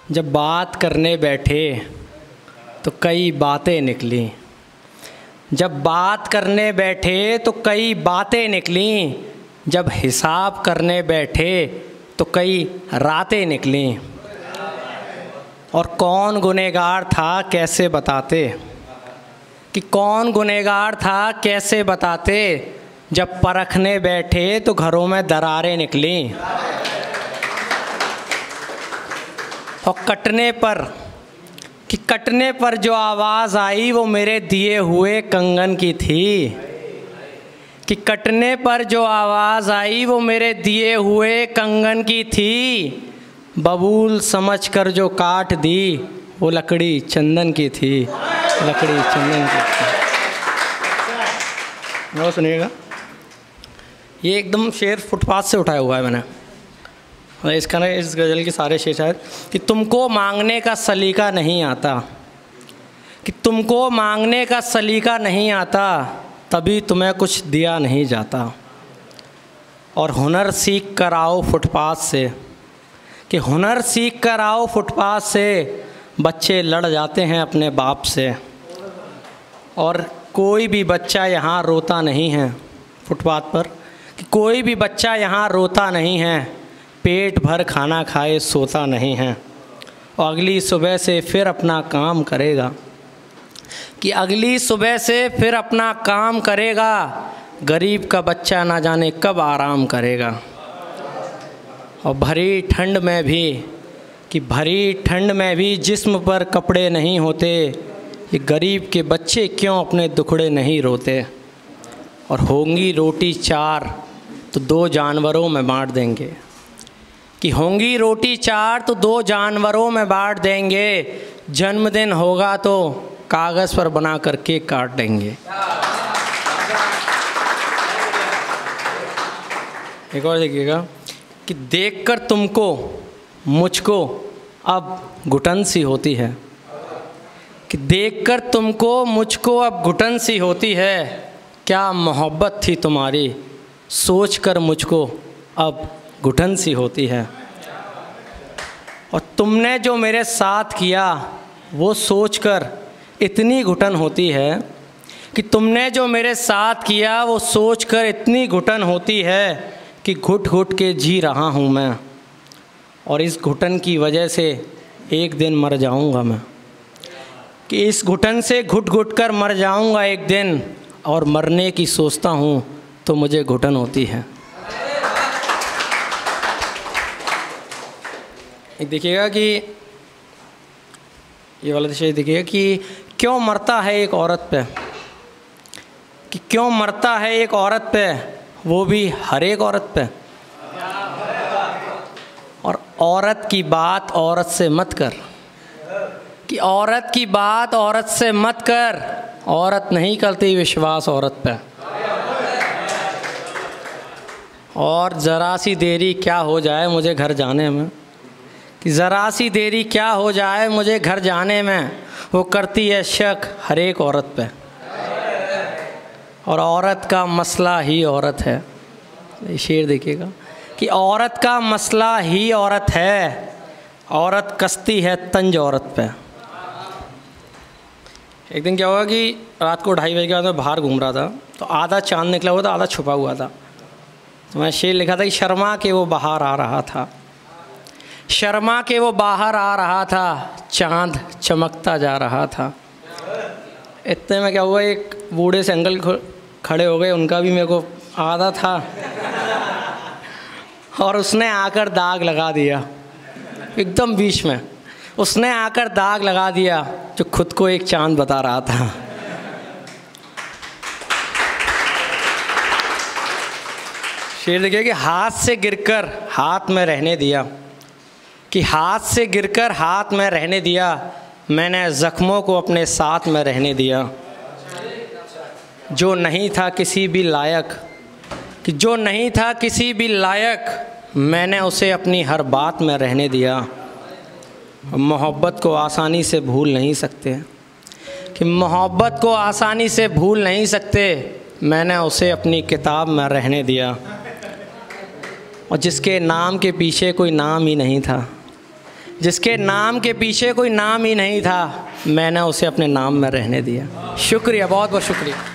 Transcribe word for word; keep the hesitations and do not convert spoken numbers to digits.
जब बात करने बैठे तो कई बातें निकली। जब बात करने बैठे तो कई बातें निकली। जब हिसाब करने बैठे तो कई रातें निकली। और कौन गुनहगार था कैसे बताते, कि कौन गुनहगार था कैसे बताते। जब परखने बैठे तो घरों में दरारें निकली। और कटने पर कि कटने पर जो आवाज़ आई वो मेरे दिए हुए कंगन की थी। कि कटने पर जो आवाज़ आई वो मेरे दिए हुए कंगन की थी। बबूल समझकर जो काट दी वो लकड़ी चंदन की थी। लकड़ी चंदन की थी। वो सुनिएगा, ये एकदम शेर फुटपाथ से उठाया हुआ है मैंने। इसका ना इस गज़ल के सारे शेर शायद कि तुमको मांगने का सलीका नहीं आता, कि तुमको मांगने का सलीका नहीं आता, तभी तुम्हें कुछ दिया नहीं जाता। और हुनर सीख कर आओ फुटपाथ से, कि हुनर सीख कर आओ फुटपाथ से। बच्चे लड़ जाते हैं अपने बाप से। और कोई भी बच्चा यहाँ रोता नहीं है फुटपाथ पर, कि कोई भी बच्चा यहाँ रोता नहीं है। पेट भर खाना खाए सोता नहीं है। और अगली सुबह से फिर अपना काम करेगा, कि अगली सुबह से फिर अपना काम करेगा। गरीब का बच्चा ना जाने कब आराम करेगा। और भरी ठंड में भी, कि भरी ठंड में भी जिस्म पर कपड़े नहीं होते। ये गरीब के बच्चे क्यों अपने दुखड़े नहीं रोते। और होंगी रोटी चार तो दो जानवरों में बांट देंगे, कि होंगी रोटी चार तो दो जानवरों में बांट देंगे। जन्मदिन होगा तो कागज़ पर बना कर केक काट देंगे। एक और देखिएगा, कि देखकर तुमको मुझको अब घुटन सी होती है। कि देखकर तुमको मुझको अब घुटन सी होती है। क्या मोहब्बत थी तुम्हारी, सोचकर मुझको अब घुटन सी होती है। और तुमने जो मेरे साथ किया वो सोचकर इतनी घुटन होती है। कि तुमने जो मेरे साथ किया वो सोचकर इतनी घुटन होती है, कि घुट घुट के जी रहा हूँ मैं। और इस घुटन की वजह से एक दिन मर जाऊँगा मैं, कि इस घुटन से घुट घुट कर मर जाऊँगा एक दिन। और मरने की सोचता हूँ तो मुझे घुटन होती है। एक देखिएगा कि ये वाला शेर देखिएगा, कि क्यों मरता है एक औरत पे, कि क्यों मरता है एक औरत पे, वो भी हर एक औरत पे। और औरत की बात औरत से मत कर, कि औरत की बात औरत से मत कर। औरत नहीं करती विश्वास औरत पे। और ज़रा सी देरी क्या हो जाए मुझे घर जाने में, कि ज़रा सी देरी क्या हो जाए मुझे घर जाने में। वो करती है शक हर एक औरत पे। और औरत का मसला ही औरत है। ये शेर देखिएगा, कि औरत का मसला ही औरत है। औरत कसती है तंज औरत पे। एक दिन क्या हुआ कि रात को ढाई बजे के बाद मैं बाहर घूम रहा था, तो आधा चांद निकला हुआ था, आधा छुपा हुआ था। तो मैं शेर लिखा था कि शर्मा के वो बाहर आ रहा था, शर्मा के वो बाहर आ रहा था, चांद चमकता जा रहा था। इतने में क्या हुआ, एक बूढ़े से अंकल खड़े हो गए, उनका भी मेरे को आधा था। और उसने आकर दाग लगा दिया एकदम बीच में। उसने आकर दाग लगा दिया जो खुद को एक चांद बता रहा था। शेर देखिए, कि हाथ से गिरकर हाथ में रहने दिया, कि हाथ से गिरकर हाथ में रहने दिया। मैंने ज़ख्मों को अपने साथ में रहने दिया। जो नहीं था किसी भी लायक, कि जो नहीं था किसी भी लायक, मैंने उसे अपनी हर बात में रहने दिया। मोहब्बत को आसानी से भूल नहीं सकते, कि मोहब्बत को आसानी से भूल नहीं सकते। मैंने उसे अपनी किताब में रहने दिया। और जिसके नाम के पीछे कोई नाम ही नहीं था, जिसके नाम के पीछे कोई नाम ही नहीं था, मैंने उसे अपने नाम में रहने दिया। शुक्रिया, बहुत बहुत शुक्रिया।